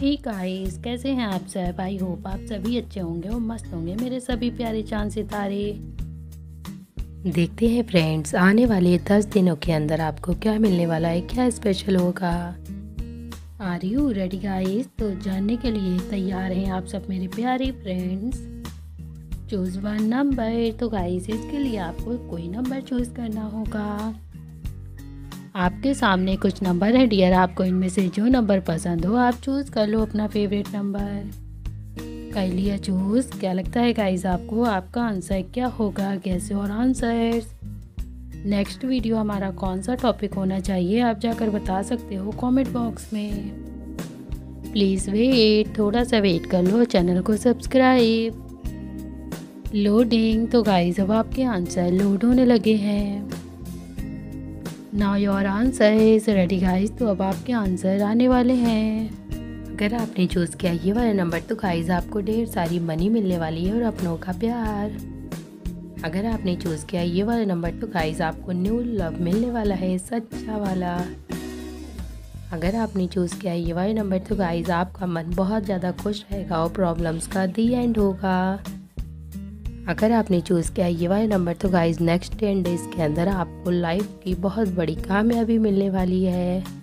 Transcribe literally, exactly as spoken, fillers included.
Hey guys, कैसे हैं आप सब। आई होप आप सभी अच्छे होंगे और मस्त होंगे मेरे सभी प्यारे चांद सितारे। देखते हैं फ्रेंड्स, आने वाले दस दिनों के अंदर आपको क्या मिलने वाला है, क्या स्पेशल होगा। Are you ready guys? तो जानने के लिए तैयार हैं आप सब मेरे प्यारे फ्रेंड्स। Choose one number. तो गाइस इसके लिए आपको कोई नंबर चूज़ करना होगा। आपके सामने कुछ नंबर है डियर, आपको इनमें से जो नंबर पसंद हो आप चूज़ कर लो अपना फेवरेट नंबर। कर लिया चूज़? क्या लगता है गाइस आपको, आपका आंसर क्या होगा? कैसे और आंसर्स। नेक्स्ट वीडियो हमारा कौन सा टॉपिक होना चाहिए आप जाकर बता सकते हो कमेंट बॉक्स में। प्लीज़ वेट, थोड़ा सा वेट कर लो, चैनल को सब्सक्राइब। लोडिंग। तो गाइस अब आपके आंसर लोड होने लगे हैं। Now your answer is ready guys. तो अब आपके आंसर आने वाले हैं। अगर आपने चूज़ किया ये वाला नंबर तो गाइस आपको ढेर सारी मनी मिलने वाली है और अपनों का प्यार। अगर आपने चूज़ किया ये वाला नंबर तो गाइस आपको न्यू लव मिलने वाला है, सच्चा वाला। अगर आपने चूज़ किया ये वाला नंबर तो गाइस आपका मन बहुत ज़्यादा खुश रहेगा और प्रॉब्लम्स का दी एंड होगा। अगर आपने चूज़ किया ये वाला नंबर तो गाइस नेक्स्ट टेन डेज़ के अंदर आपको लाइफ की बहुत बड़ी कामयाबी मिलने वाली है।